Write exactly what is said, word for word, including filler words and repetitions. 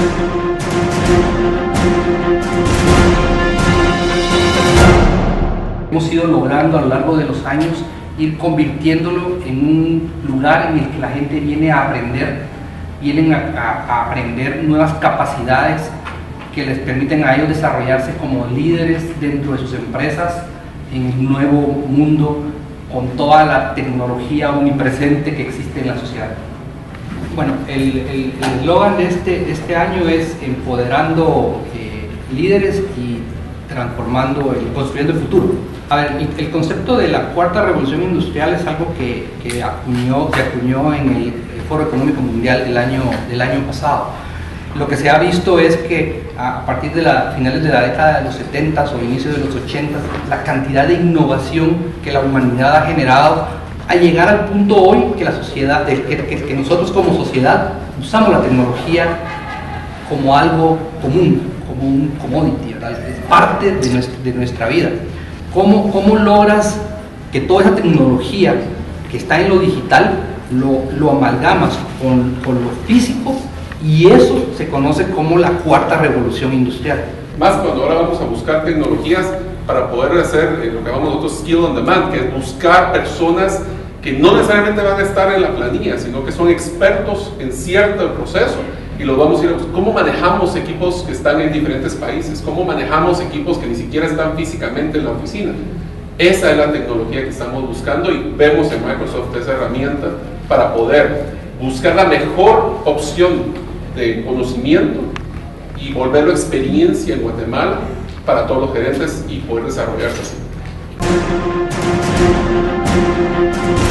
Hemos ido logrando a lo largo de los años ir convirtiéndolo en un lugar en el que la gente viene a aprender, vienen a, a, a aprender nuevas capacidades que les permiten a ellos desarrollarse como líderes dentro de sus empresas en el nuevo mundo con toda la tecnología omnipresente que existe en la sociedad. Bueno, el eslogan de este, este año es empoderando eh, líderes y transformando, el, construyendo el futuro. A ver, el, el concepto de la cuarta revolución industrial es algo que, que acuñó, se acuñó en el Foro Económico Mundial del año, del año pasado. Lo que se ha visto es que a partir de la, finales de la década de los setenta o inicios de los ochenta, la cantidad de innovación que la humanidad ha generado a llegar al punto hoy que la sociedad, que, que, que nosotros como sociedad usamos la tecnología como algo común, como un commodity, ¿verdad? Es parte de nuestra, de nuestra vida. ¿Cómo, ¿Cómo logras que toda esa tecnología que está en lo digital lo, lo amalgamas con, con lo físico? Y eso se conoce como la cuarta revolución industrial. Más cuando ahora vamos a buscar tecnologías para poder hacer eh, lo que llamamos nosotros skill on demand, que es buscar personas que no necesariamente van a estar en la planilla, sino que son expertos en cierto proceso y los vamos a ir a buscar. ¿Cómo manejamos equipos que están en diferentes países? ¿Cómo manejamos equipos que ni siquiera están físicamente en la oficina? Esa es la tecnología que estamos buscando y vemos en Microsoft esa herramienta para poder buscar la mejor opción de conocimiento y volverlo experiencia en Guatemala para todos los gerentes y poder desarrollarse así.